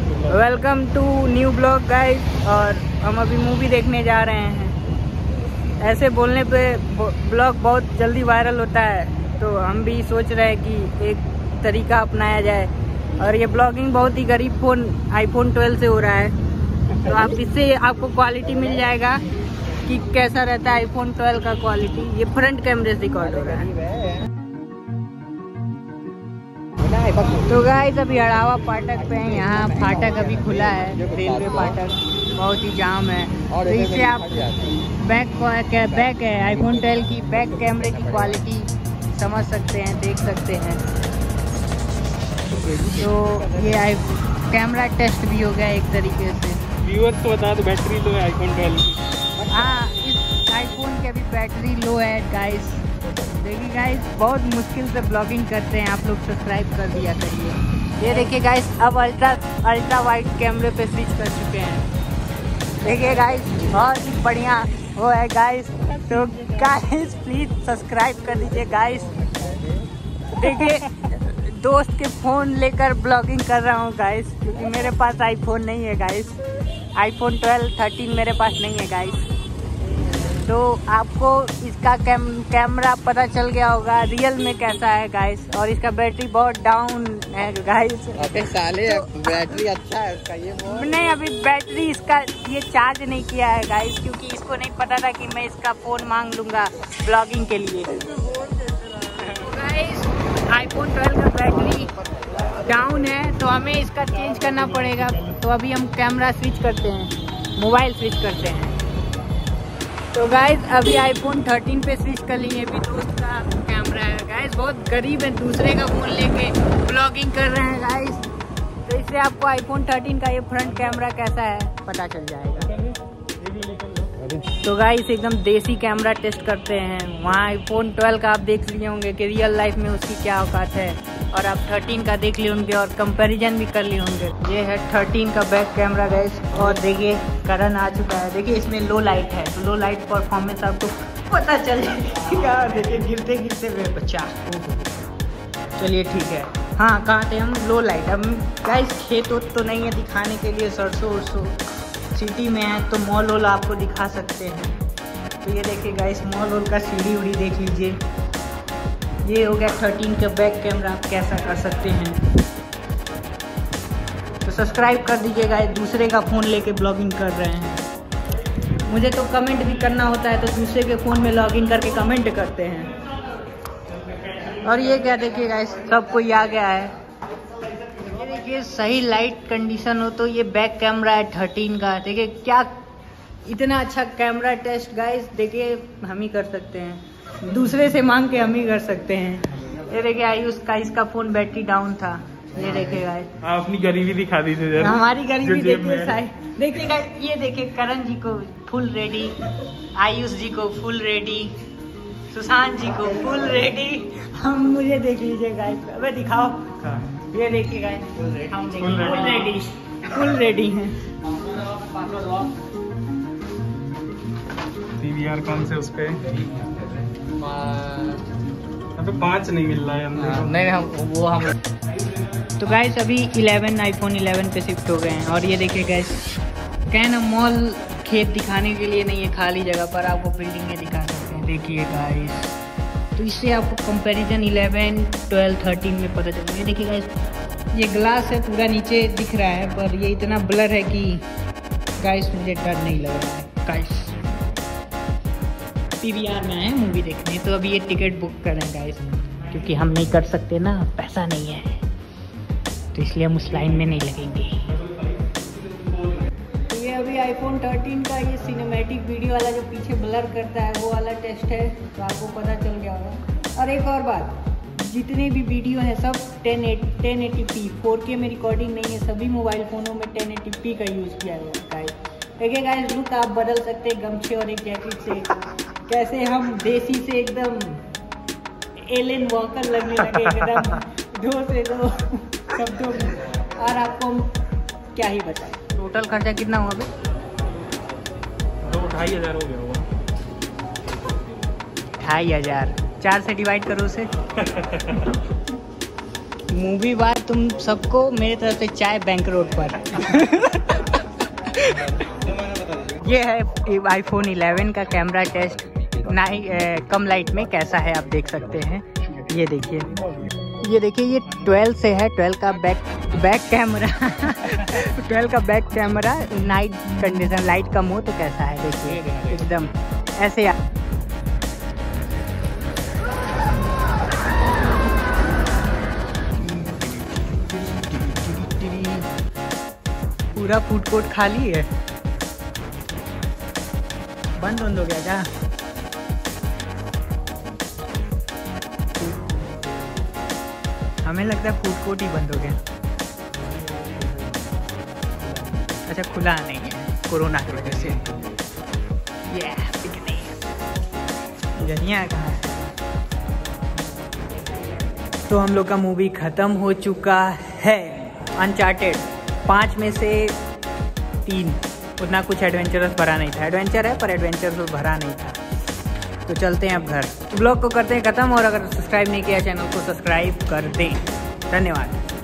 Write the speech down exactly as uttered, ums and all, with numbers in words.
Welcome to new blog guys. और हम अभी मूवी देखने जा रहे हैं। ऐसे बोलने पे ब्लॉग बहुत जल्दी वायरल होता है, तो हम भी सोच रहे हैं कि एक तरीका अपनाया जाए। और ये ब्लॉगिंग बहुत ही गरीब फ़ोन आईफोन ट्वेल्व से हो रहा है, तो आप इससे आपको क्वालिटी मिल जाएगा कि कैसा रहता है आईफोन ट्वेल्व का क्वालिटी। ये फ्रंट कैमरे से रिकॉर्ड हो रहा है। तो गाइस अभी अड़ावा फाटक पे हैं। यहाँ फाटक अभी खुला है, रेलवे फाटक, बहुत ही जाम है। तो इससे आप बैक बैक है आईफोन ट्वेल्व की बैक कैमरे की क्वालिटी समझ सकते हैं, देख सकते हैं। तो ये आई कैमरा टेस्ट भी हो गया एक तरीके से। व्यूअर्स को बता दो बैटरी लो है आईफोन ट्वेल्व की। हाँ, इस आईफोन की अभी बैटरी लो है गाइस। देखिए गाइस, बहुत मुश्किल से ब्लॉगिंग करते हैं, आप लोग सब्सक्राइब कर दिया करिए। ये देखिए गाइस, अब अल्ट्रा अल्ट्रा वाइड कैमरे पे स्विच कर चुके हैं। देखिए गाइस, बहुत ही बढ़िया वो है गाइस। तो गाइस प्लीज सब्सक्राइब कर दीजिए गाइस। देखिए दोस्त के फ़ोन लेकर ब्लॉगिंग कर रहा हूँ गाइस, क्योंकि मेरे पास आईफोन नहीं है गाइस। आईफोन ट्वेल्व थर्टीन मेरे पास नहीं है गाइस। तो आपको इसका कैम कैमरा पता चल गया होगा रियल में कैसा है गाइस। और इसका बैटरी बहुत डाउन है गाइस। अबे साले बैटरी अच्छा है इसका। ये नहीं, अभी बैटरी इसका ये चार्ज नहीं किया है गाइस, क्योंकि इसको नहीं पता था कि मैं इसका फ़ोन मांग लूँगा ब्लॉगिंग के लिए। गाइस आईफोन ट्वेल्व का बैटरी डाउन है, तो हमें इसका चेंज करना पड़ेगा। तो अभी हम कैमरा स्विच करते हैं, मोबाइल स्विच करते हैं। तो गाइज अभी आईफोन थर्टीन पे स्विच कर लिए। भी दोस्त का कैमरा है गाइज, बहुत गरीब है, दूसरे का फ़ोन लेके ब्लॉगिंग कर रहे हैं गाइज। तो इससे आपको आईफोन थर्टीन का ये फ्रंट कैमरा कैसा है पता चल जाएगा। तो गाइस एकदम देसी कैमरा टेस्ट करते हैं। वहाँ आईफोन ट्वेल्व का आप देख लिए होंगे कि रियल लाइफ में उसकी क्या औकात है, और आप थर्टीन का देख लिए होंगे और कंपैरिजन भी कर लिए होंगे। ये है थर्टीन का बैक कैमरा गाइस। और देखिए करंट आ चुका है। देखिए इसमें लो लाइट है, तो लो लाइट परफॉर्मेंस आपको पता चल जाएगा। देखिए गिरते गिरते हुए बच्चा। चलिए ठीक है। हाँ, कहाँ थे हम? लो लाइट। अब गाइस खेत वोत तो नहीं है दिखाने के लिए, सरसों उरसों सिटी में है, तो मॉल वॉल आपको दिखा सकते हैं। तो ये देखिए गाइस, मॉल वॉल का सीढ़ी उड़ी देख लीजिए। ये हो गया थर्टीन का बैक कैमरा, आप कैसा कर सकते हैं। तो सब्सक्राइब कर दीजिएगा। दूसरे का फ़ोन लेके ब्लॉगिंग कर रहे हैं। मुझे तो कमेंट भी करना होता है, तो दूसरे के फ़ोन में लॉगिन करके कमेंट करते हैं। और ये क्या देखिए गाइस, सब कोई आ गया है। ये देखिए सही लाइट कंडीशन हो तो ये बैक कैमरा है थर्टीन का। देखिए क्या इतना अच्छा कैमरा टेस्ट गाइस, देखिए हम ही कर सकते हैं, दूसरे से मांग के हम ही कर सकते हैं। ये देखिए आयुष का, इसका फ़ोन बैटरी डाउन था। ये देखिए गाइस, आप अपनी गरीबी दिखा दीजिए। हमारी गरीबी देखिए साइड। देखिए गाइस, ये देखिए करण जी को फुल रेडी, आयुष जी को फुल रेडी, सुशांत जी को फुल रेडी। हम मुझे देख लीजिए गाइस। अबे दिखाओ। ये देखिए गाइस, हम फुल रेडी फुल रेडी हैं। पीवीआर कौन से उस पे? अबे पाँच नहीं मिल रहा है हमने। नहीं हम वो हम तो गाइस अभी इलेवन आईफोन इलेवन पे शिफ्ट हो गए हैं। और ये देखिए गाइस, क्या ना मॉल खेत दिखाने के लिए नहीं है, खाली जगह पर आपको बिल्डिंगें दिखा सकते हैं। देखिए गाइस, तो इससे आपको कंपैरिजन इलेवन ट्वेल्व थर्टीन में पता चलेगा। ये देखिए गाइस, ये ग्लास है पूरा नीचे दिख रहा है, पर ये इतना ब्लर है कि गाइस मुझे डर नहीं लग रहा है। गाइस पीवीआर में आए मूवी देखने, तो अभी ये टिकट बुक करें गाइस, क्योंकि हम नहीं कर सकते ना, पैसा नहीं है, तो इसलिए हम उस लाइन में नहीं लगेंगे। तो ये अभी आईफोन थर्टीन का ये सिनेमैटिक वीडियो वाला जो पीछे ब्लर करता है वो वाला टेस्ट है, तो आपको पता चल गया होगा। और एक और बात, जितने भी वीडियो हैं सब टेन एटी पी फोर के में रिकॉर्डिंग नहीं है। सभी मोबाइल फ़ोनों में टेन एटी पी का यूज़ किया गया है गाइस। देखिए गाइस, लुक आप बदल सकते हैं गमछे और एक जैकेट से। कैसे हम देसी से एकदम एलन वॉकर लगने लगे, एकदम दो से दो शब्दों में। और आपको हम क्या ही बताएं, टोटल खर्चा कितना हुआ अभी? दो ढाई हज़ार हो गया होगा। ढाई हज़ार चार से डिवाइड करो उसे। मूवी बाद तुम सबको मेरे तरफ से चाय बैंक रोड पर। ये है आईफोन इलेवन का कैमरा टेस्ट। नाइ कम लाइट में कैसा है आप देख सकते हैं। ये देखिए, ये देखिए, ये ट्वेल्व से है। ट्वेल्व का बैक बैक कैमरा ट्वेल्व का back camera night condition, light कम हो तो कैसा है देखिए, एकदम ऐसे। पूरा फूड कोर्ट खाली है। बंद बंद हो गया क्या? हमें लगता है फूड कोर्ट ही बंद हो गया। अच्छा, खुला नहीं है कोरोना की वजह से। ये जनिया कहाँ है? तो हम लोग का मूवी खत्म हो चुका है। अनचार्टेड पाँच में से तीन, उतना कुछ एडवेंचरस भरा नहीं था। एडवेंचर है पर एडवेंचरस भरा नहीं था। तो चलते हैं अब घर। ब्लॉग को करते हैं ख़त्म, और अगर सब्सक्राइब नहीं किया चैनल को सब्सक्राइब कर दें। धन्यवाद।